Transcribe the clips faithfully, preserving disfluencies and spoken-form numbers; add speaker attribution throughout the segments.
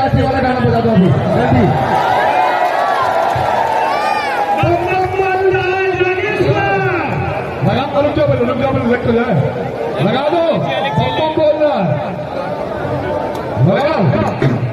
Speaker 1: लाठी वाला गाना बजा दो अभी जल्दी। लगा दो, रुक जाओ बोलो, रुक जाओ बोलो, सेट हो जाए। लगा दो, बम बम बोल रहा है, लगा।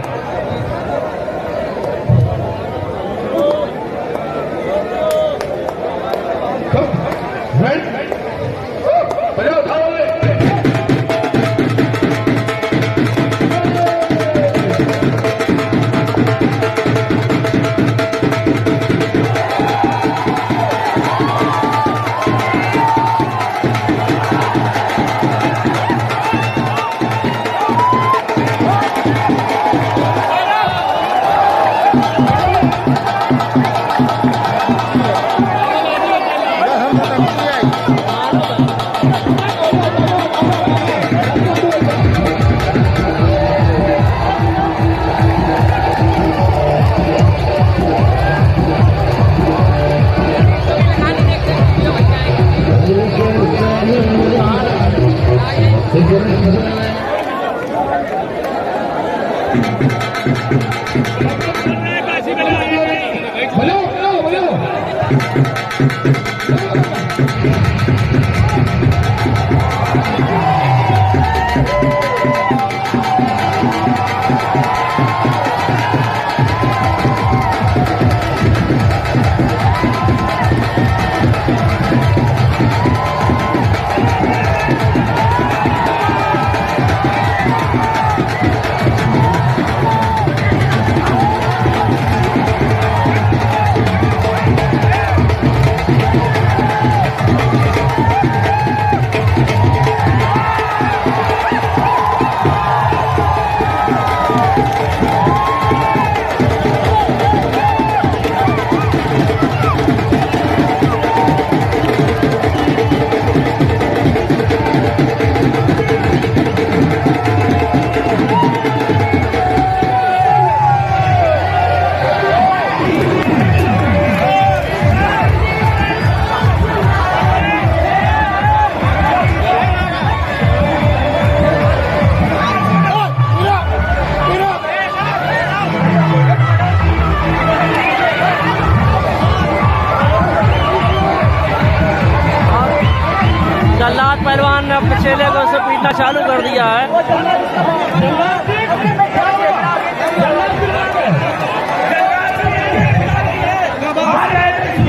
Speaker 2: जल्लाद पहलवान ने अपने चेले को उसे पीटना चालू कर दिया है।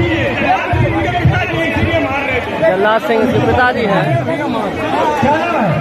Speaker 2: जल्लाद सिंह के पिताजी हैं।